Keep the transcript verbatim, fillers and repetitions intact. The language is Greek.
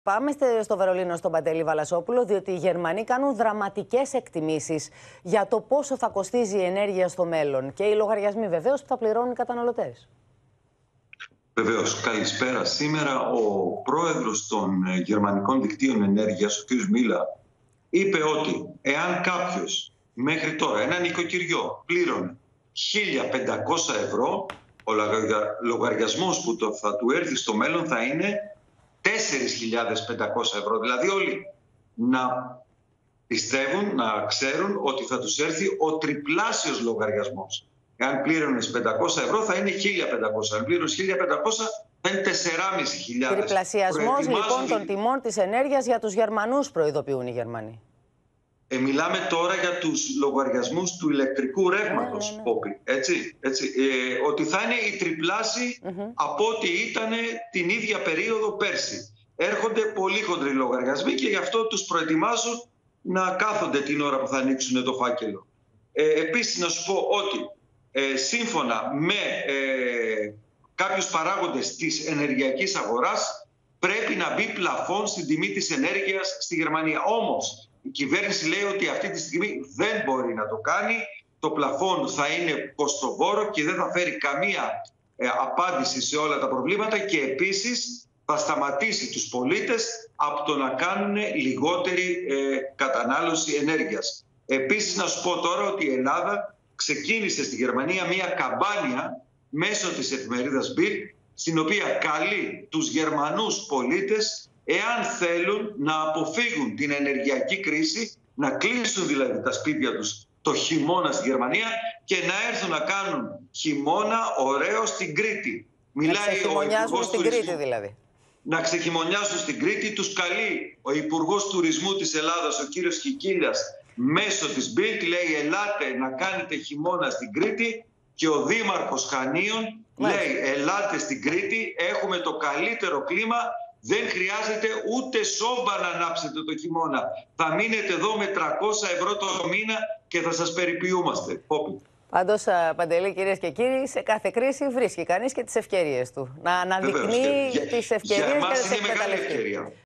Πάμε στο Βερολίνο στον Παντελή Βαλασόπουλο, διότι οι Γερμανοί κάνουν δραματικές εκτιμήσεις για το πόσο θα κοστίζει η ενέργεια στο μέλλον και οι λογαριασμοί βεβαίως που θα πληρώνουν οι καταναλωτές. Βεβαίως. Καλησπέρα. Σήμερα ο πρόεδρος των γερμανικών δικτύων ενέργειας, ο κ. Μίλα, είπε ότι εάν κάποιος μέχρι τώρα ένα νοικοκυριό πλήρωνε χίλια πεντακόσια ευρώ, ο λογαριασμός που το θα του έρθει στο μέλλον θα είναι τέσσερις χιλιάδες πεντακόσια ευρώ. Δηλαδή όλοι να πιστεύουν, να ξέρουν ότι θα τους έρθει ο τριπλάσιος λογαριασμός. Εάν πλήρωνες πεντακόσια ευρώ θα είναι χίλια πεντακόσια. Αν πλήρωνες χίλια πεντακόσια θα είναι τέσσερις χιλιάδες. Τριπλασιασμός λοιπόν των τιμών της ενέργειας για τους Γερμανούς, προειδοποιούν οι Γερμανοί. Ε, μιλάμε τώρα για τους λογαριασμούς του ηλεκτρικού ρεύματος, ναι, ναι, ναι. Πόπη, έτσι, έτσι, ε, ότι θα είναι οι τριπλάσιοι mm-hmm. από ό,τι ήταν την ίδια περίοδο πέρσι. Έρχονται πολύ χοντροί λογαριασμοί και γι' αυτό τους προετοιμάζουν να κάθονται την ώρα που θα ανοίξουν το φάκελο. Ε, επίσης να σου πω ότι ε, σύμφωνα με ε, κάποιους παράγοντες της ενεργειακής αγοράς πρέπει να μπει πλαφόν στην τιμή της ενέργειας στη Γερμανία. Όμως η κυβέρνηση λέει ότι αυτή τη στιγμή δεν μπορεί να το κάνει. Το πλαφόν θα είναι κοστοβόρο και δεν θα φέρει καμία ε, απάντηση σε όλα τα προβλήματα και επίσης θα σταματήσει τους πολίτες από το να κάνουν λιγότερη ε, κατανάλωση ενέργειας. Επίσης να σου πω τώρα ότι η Ελλάδα ξεκίνησε στη Γερμανία μια καμπάνια μέσω της εφημερίδας Bild, στην οποία καλεί τους Γερμανούς πολίτες, εάν θέλουν να αποφύγουν την ενεργειακή κρίση, να κλείσουν δηλαδή τα σπίτια τους το χειμώνα στη Γερμανία και να έρθουν να κάνουν χειμώνα ωραίο στην Κρήτη. Μιλάει ο Υπουργός στην Τουρισμού, Κρήτη δηλαδή. Να ξεχειμωνιάσουν στην Κρήτη. Τους καλεί ο Υπουργός Τουρισμού της Ελλάδας, ο κύριος Κικίλιας, μέσω της Bild, λέει ελάτε να κάνετε χειμώνα στην Κρήτη, και ο Δήμαρχος Χανίων λέει ελάτε στην Κρήτη, έχουμε το καλύτερο κλίμα. Δεν χρειάζεται ούτε σόμπα να ανάψετε το χειμώνα. Θα μείνετε εδώ με τριακόσια ευρώ το μήνα και θα σας περιποιούμαστε. Πάντως, Παντελή, κυρίες και κύριοι, σε κάθε κρίση βρίσκει κανείς και τις ευκαιρίες του. Να αναδεικνύει τις ευκαιρίες και να τις εκμεταλλευτεί.